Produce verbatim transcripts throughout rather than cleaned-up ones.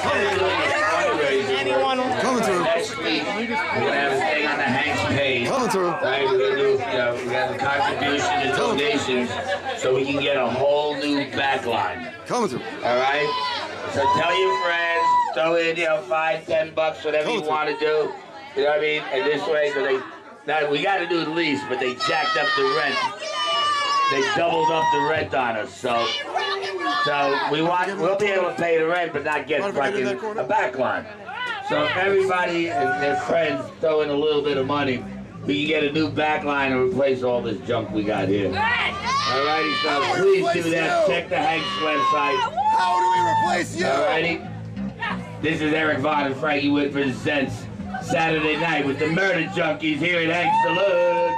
Anyone? Coming through. Next week, we're gonna have a thing on the Hank's page. Coming through. Right, we're gonna do, you know, we got a contribution and donations, so we can get a whole new backline. Coming through. All right. So tell your friends, throw in, you know, five, ten bucks, whatever you want to do. You know what I mean? And this way, so they, now we got to do the lease, but they jacked up the rent. They doubled up the rent on us, so so we want we'll be able to pay the rent, but not get fucking a backline. So if everybody and their friends throw in a little bit of money, we can get a new backline and replace all this junk we got here. Alrighty, so please do that. Check the Hank's website. How do we replace you? Alrighty. This is Eric Vaughn and Frankie Wood presents Saturday night with the Murder Junkies here at Hank's Saloon.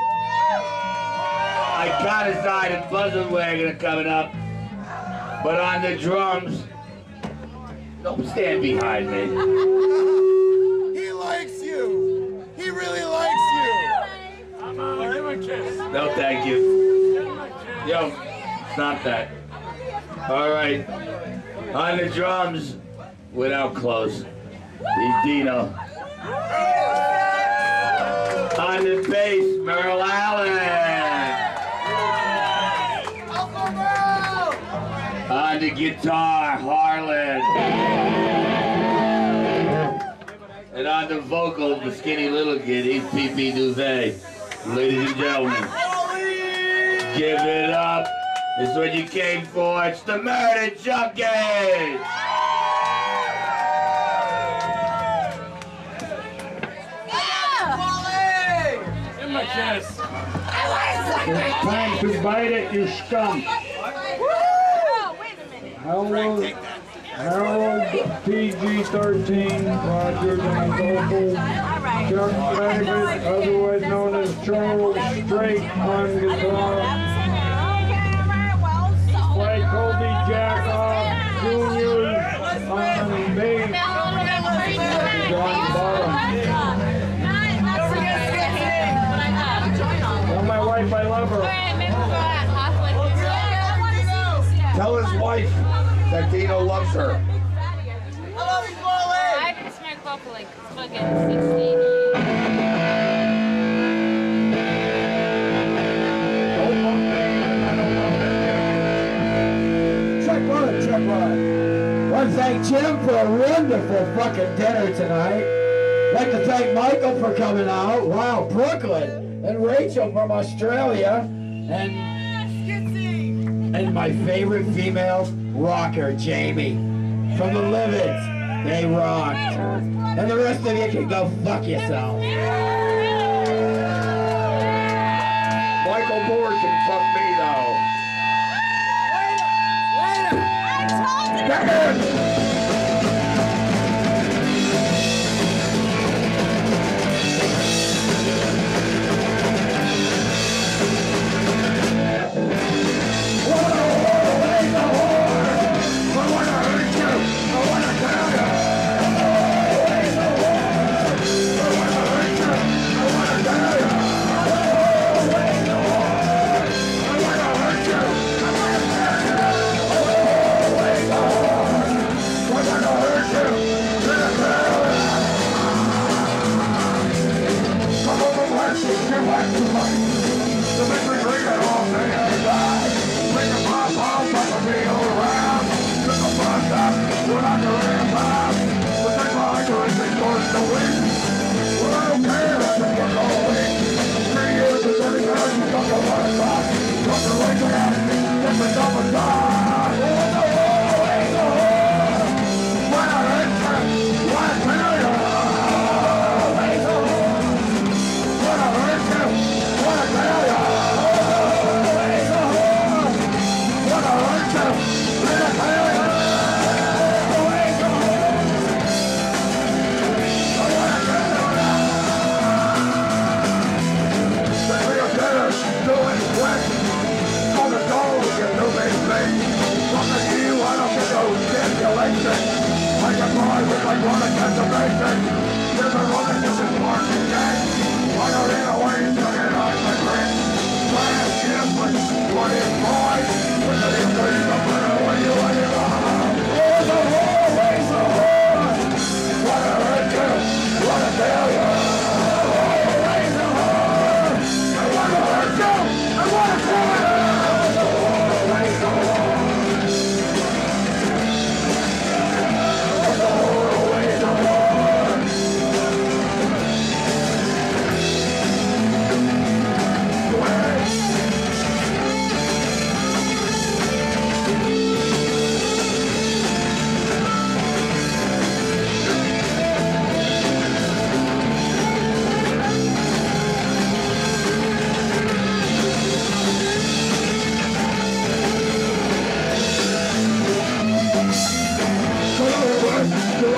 Iconicide and Buzzardwagon are coming up, but on the drums, don't stand behind me. He likes you. He really likes you. No, thank you. Yo, stop that. All right, on the drums, without clothes, he's Dino. On the bass, Merle Allen. On the guitar, Harlan. And on the vocals, the skinny little kid, he's P P Duvet. Ladies and gentlemen, give it up. This is what you came for. It's the Murder Junkies. In my chest. It's time to bite it, you scum. Harold, Harold P G thirteen, Rogers and vocal, Chuck Medicis, otherwise known as Charles Straight on guitar, Frank Colby Jackoff Junior on bass, John Barham. Tell my wife I love her. Tell his wife that Dino loves her. I love you, Paulie! I haven't smoked vocal like fucking sixteen. Check one, check one. I want to thank Jim for a wonderful fucking dinner tonight. I'd like to thank Michael for coming out. Wow, Brooklyn. And Rachel from Australia. And and my favorite female rocker, Jamie, from the Livids. They rocked. And the rest of you can go fuck yourself. Michael Moore can fuck me though. Later! Later!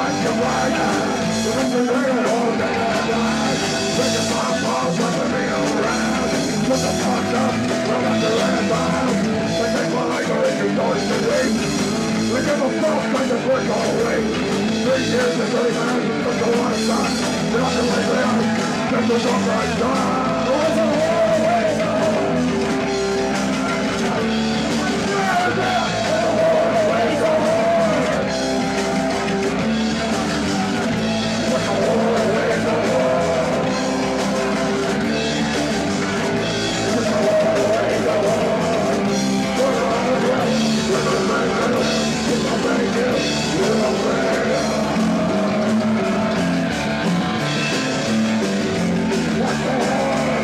What the hell?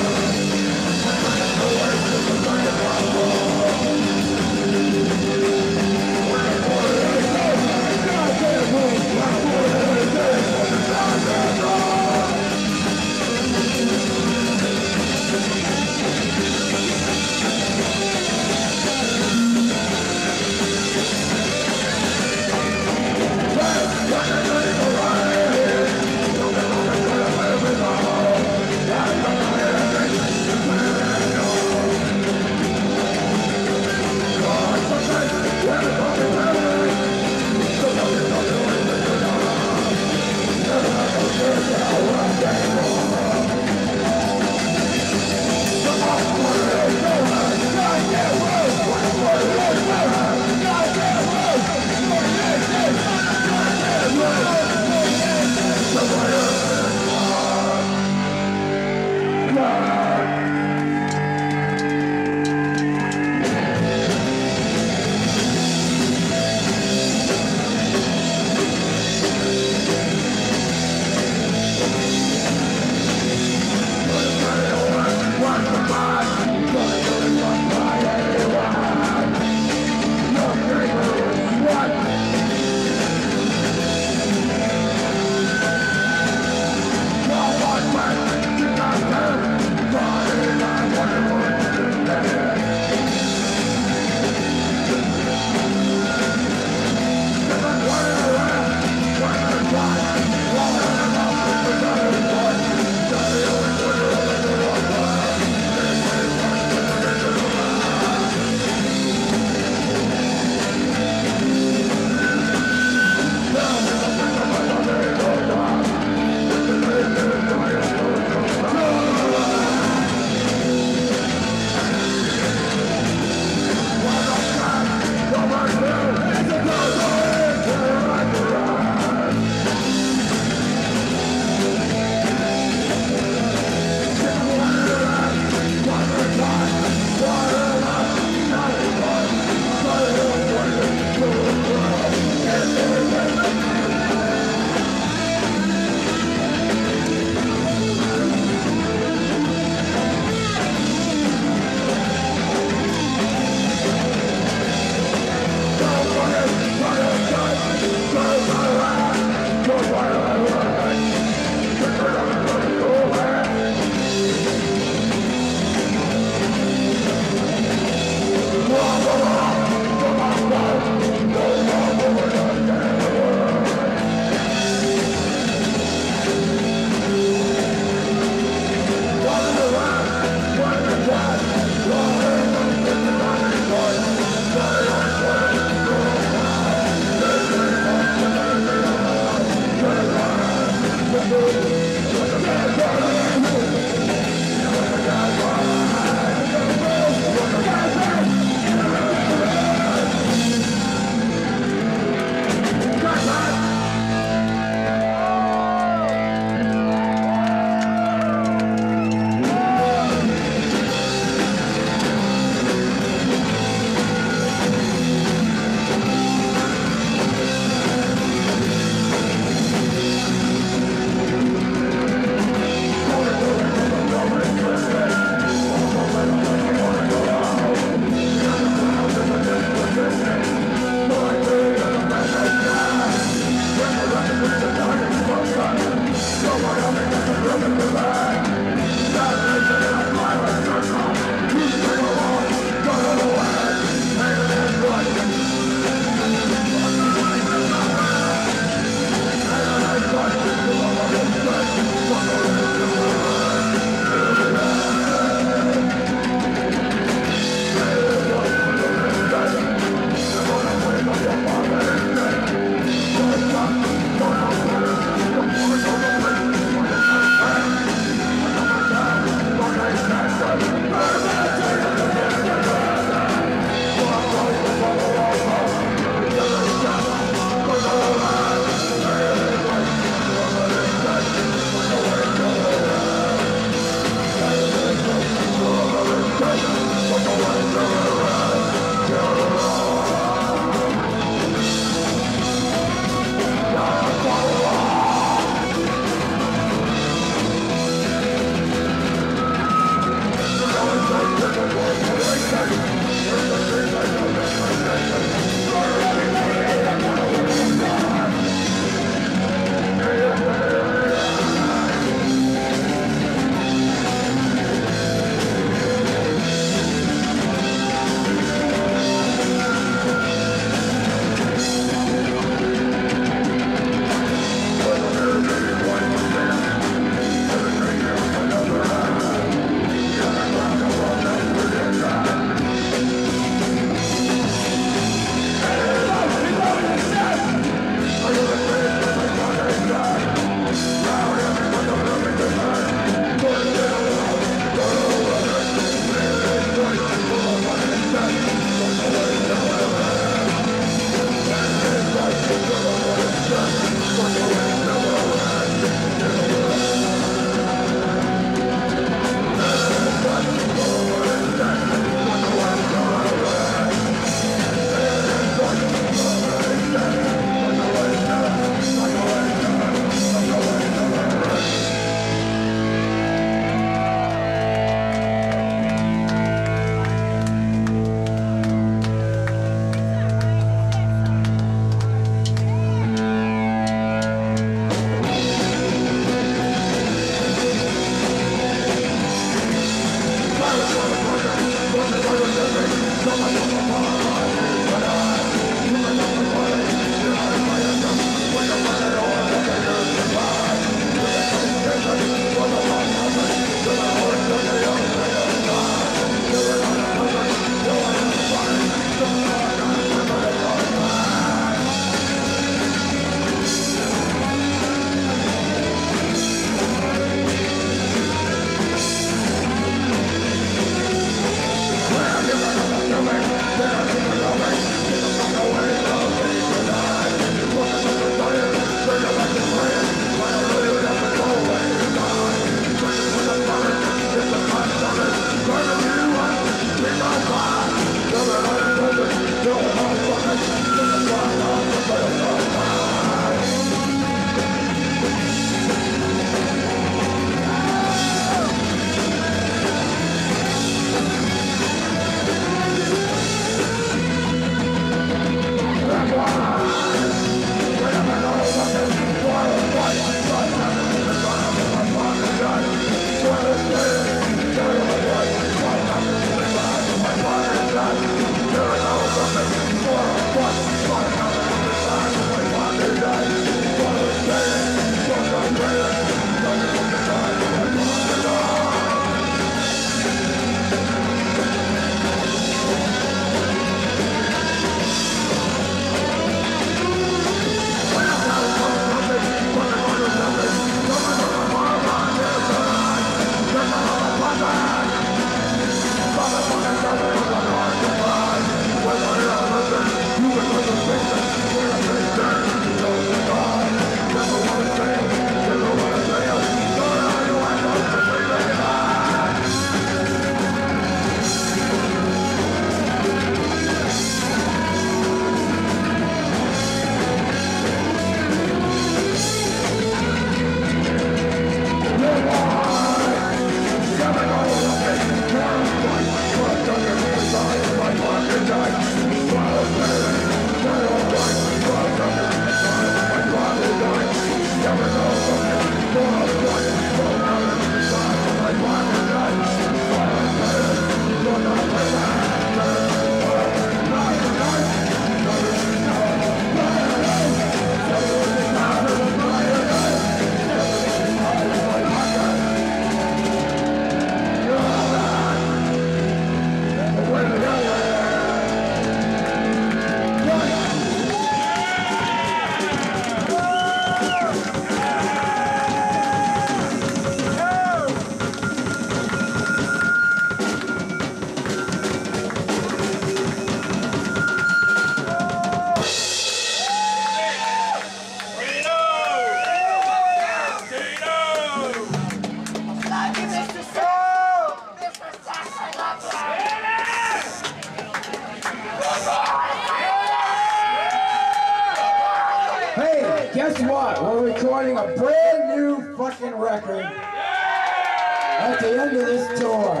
Hey, guess what? We're recording a brand new fucking record at the end of this tour.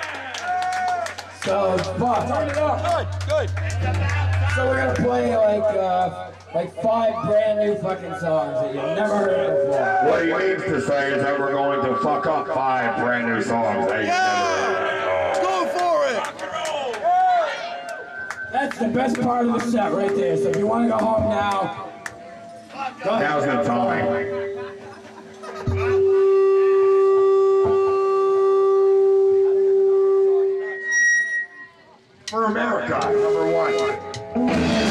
So, fuck. Turn it up. Good, good. So we're gonna play like, uh, like five brand new fucking songs that you've never heard before. What he means to say is that we're going to fuck up five brand new songs that you've Yeah! never heard. Go for it! That's the best part of the set right there. So if you want to go home now, go ahead. Now's the time. For America, number one.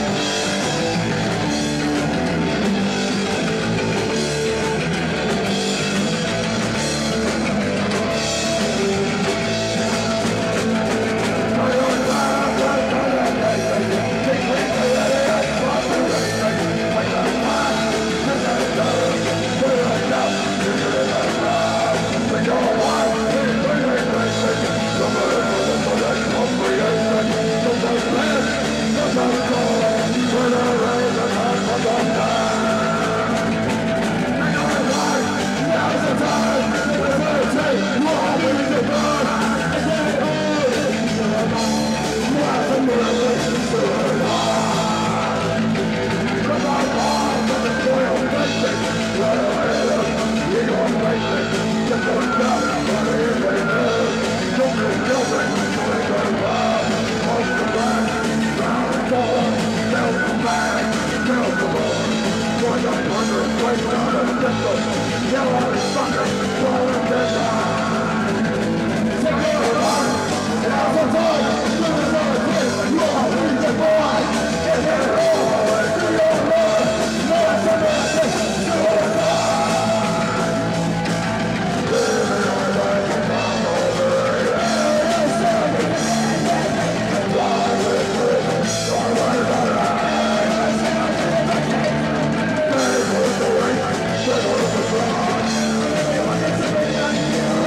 Yeah.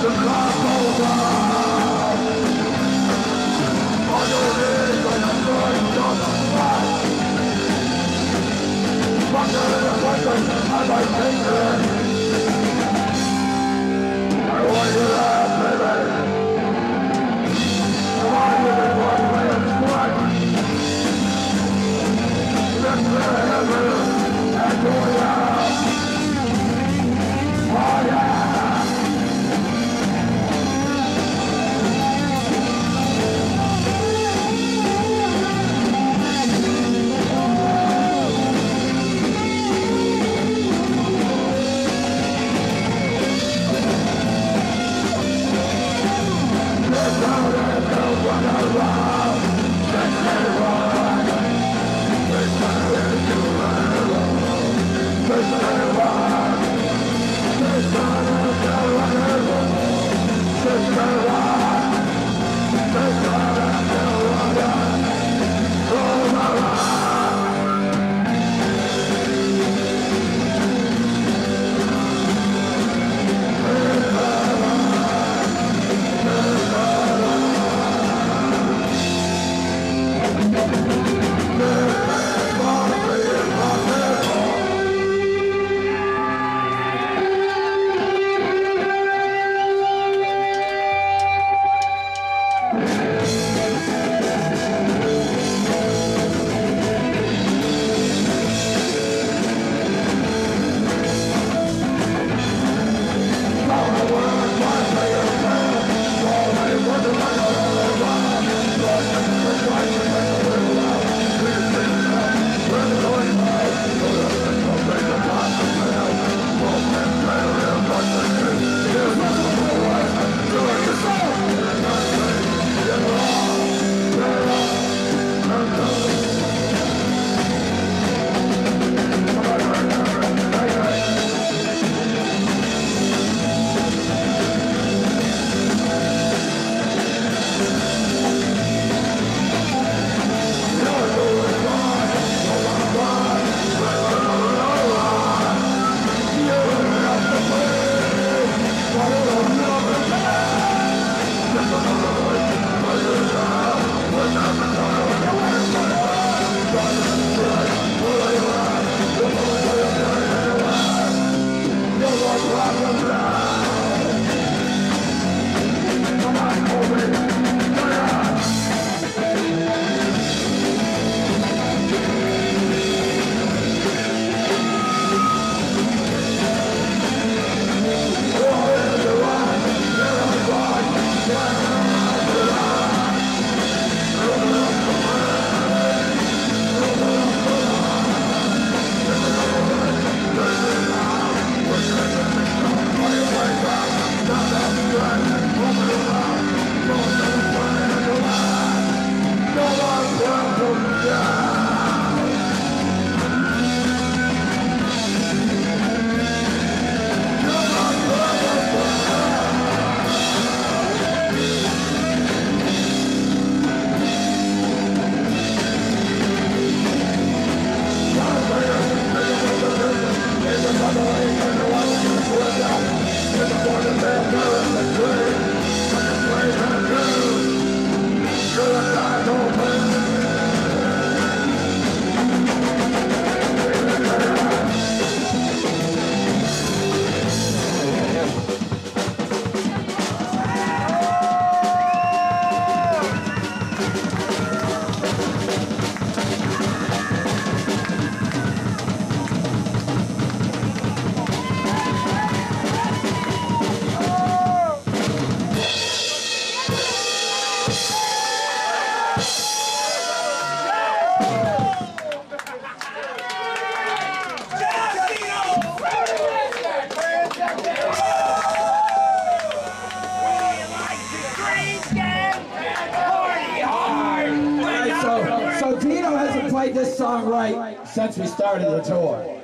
This song right since we started the tour.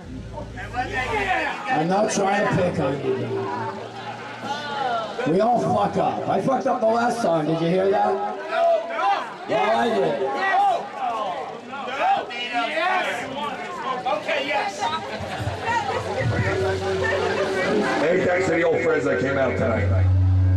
I'm not trying to pick on you. We all fuck up. I fucked up the last song. Did you hear that? Yeah, I did. Hey, Hey, thanks to the old friends that came out tonight.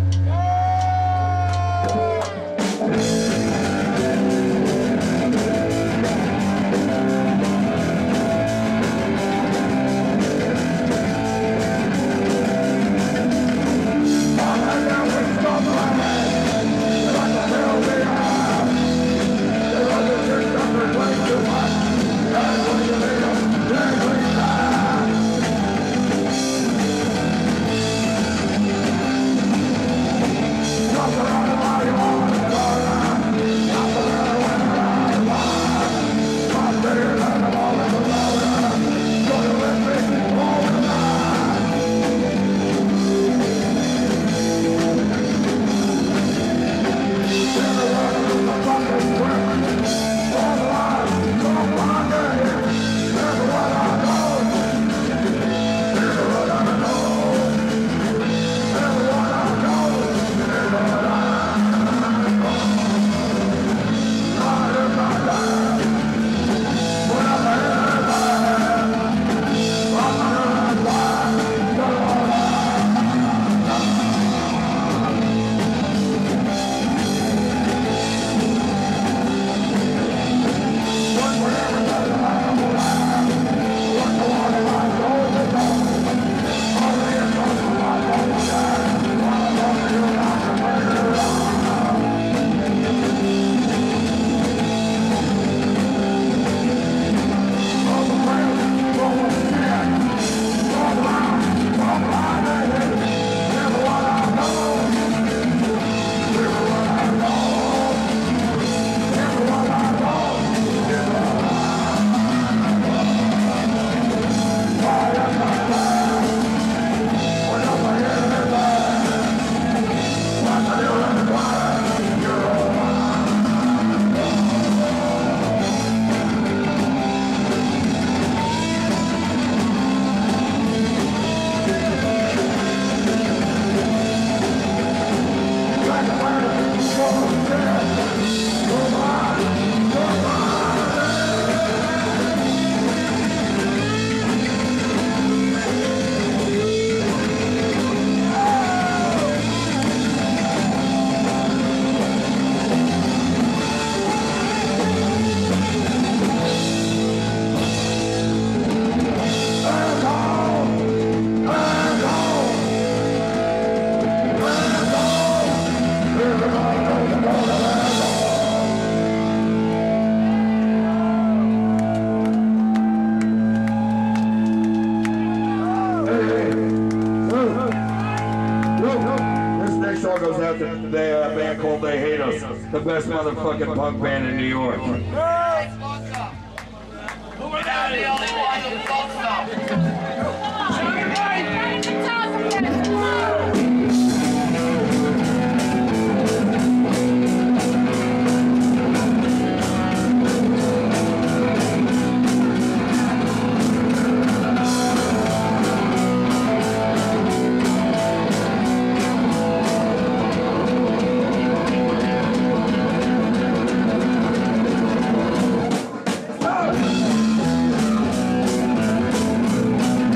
The best motherfucking punk band in New York. Who are now the only ones who fuck stuff? Oh!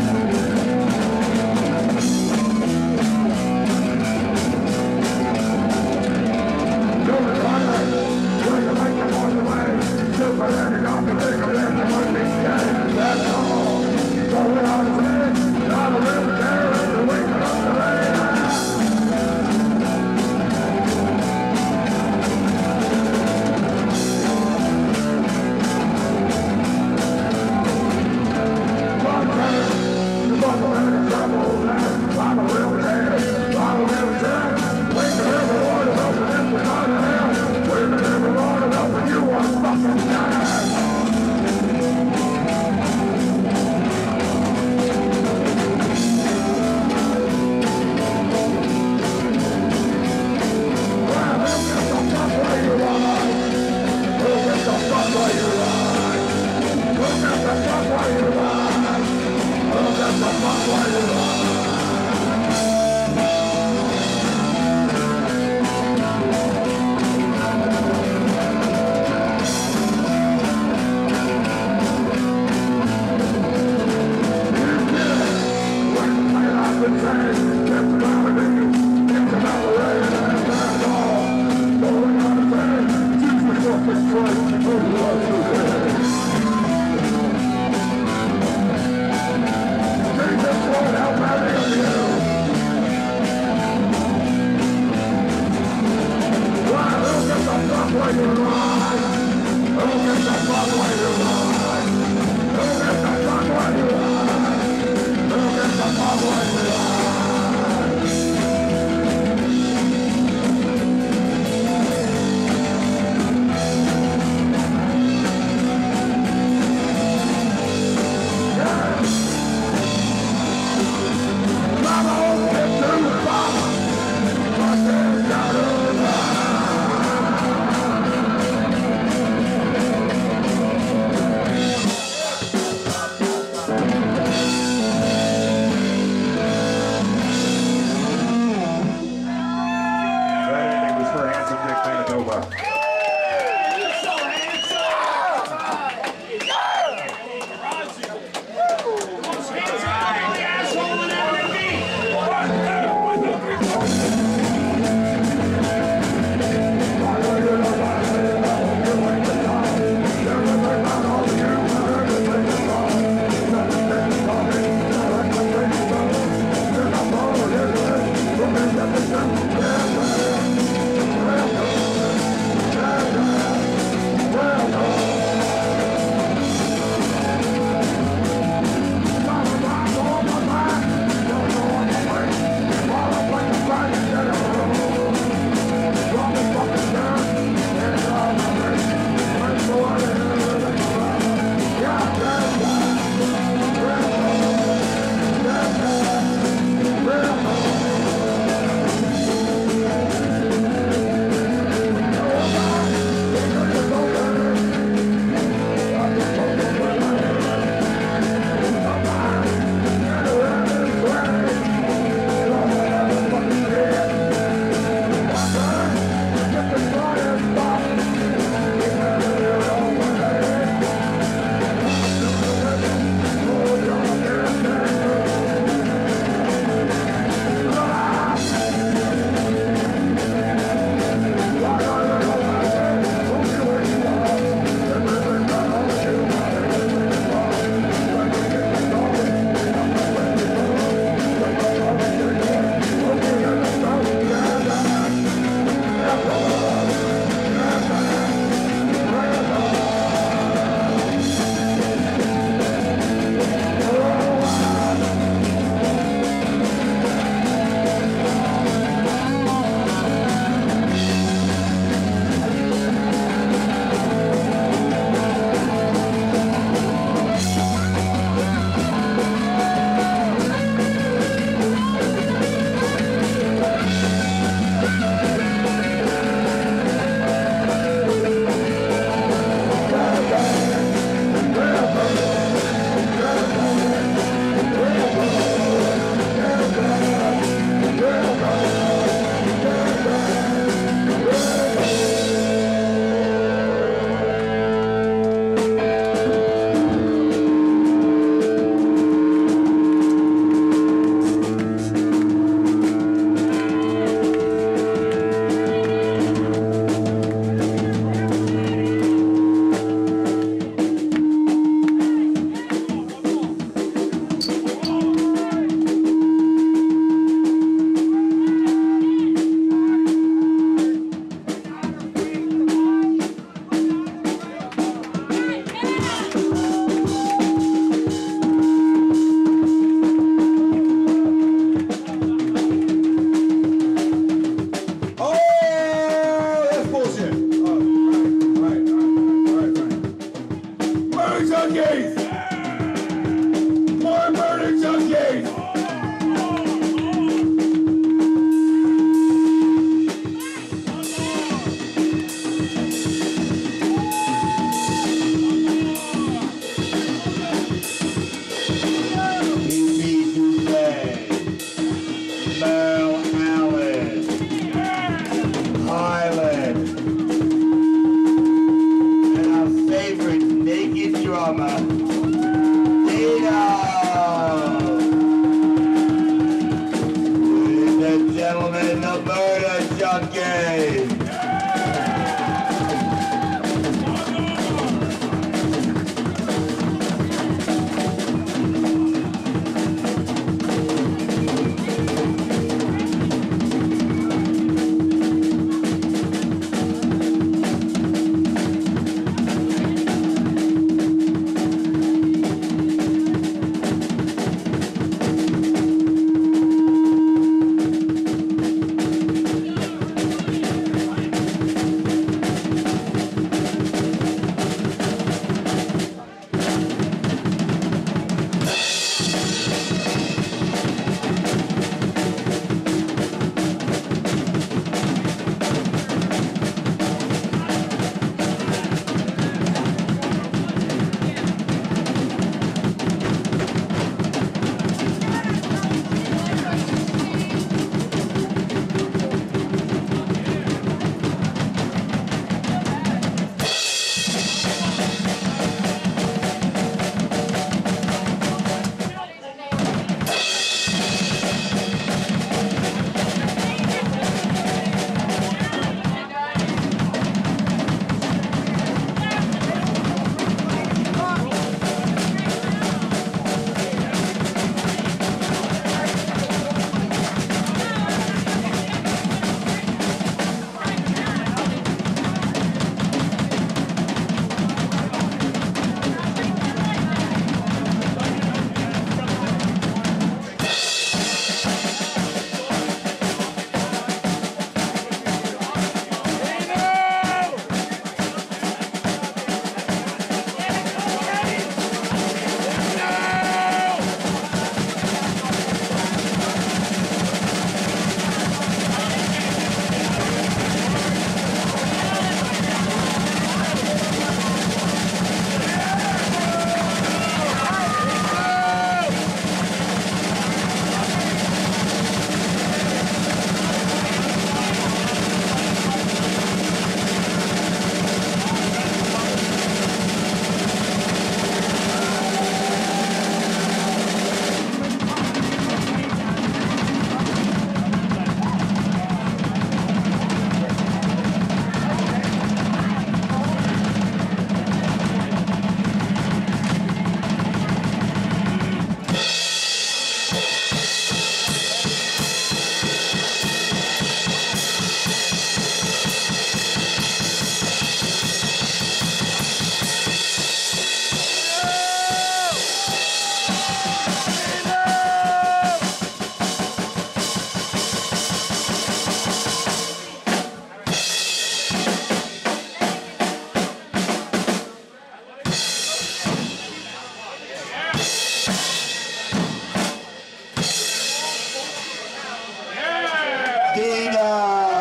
Dino,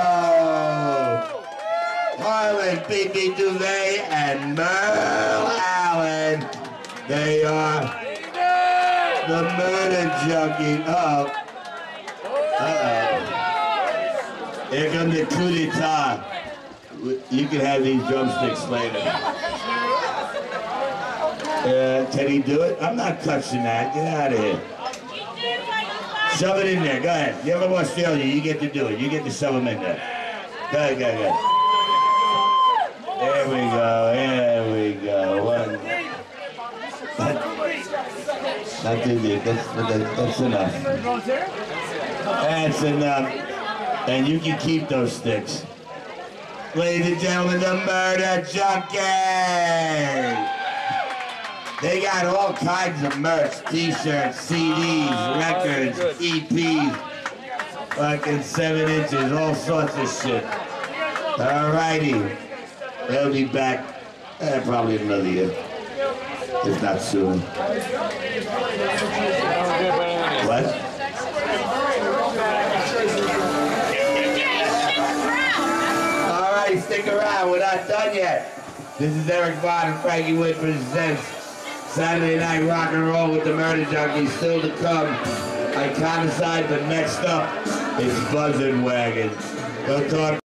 Harlan, B B Duvet, and Merle Allen. They are the murder junkie. Uh-oh. Uh-oh. Here comes the coup d'etat. You can have these drumsticks later. Uh, can he do it? I'm not touching that. Get out of here. Shove it in there. Go ahead. You ever watch Australia? You get to do it. You get to shove them in there. Go ahead, go ahead, go ahead. There we go. There we go. One. Not too deep. That's, that's enough. That's enough. And you can keep those sticks. Ladies and gentlemen, the Murder Junkies! They got all kinds of merch, t-shirts, C Ds, records, E Ps, fucking seven inches, all sorts of shit. Alrighty. They'll be back eh, probably in another year. If not soon. What? Alright, stick around. We're not done yet. This is Eric Vaughn and Frankie Wood presents Saturday Night Rock and Roll with the Murder Junkies. Still to come. Iconicide, but next up, it's Buzzard Wagon. Go talk.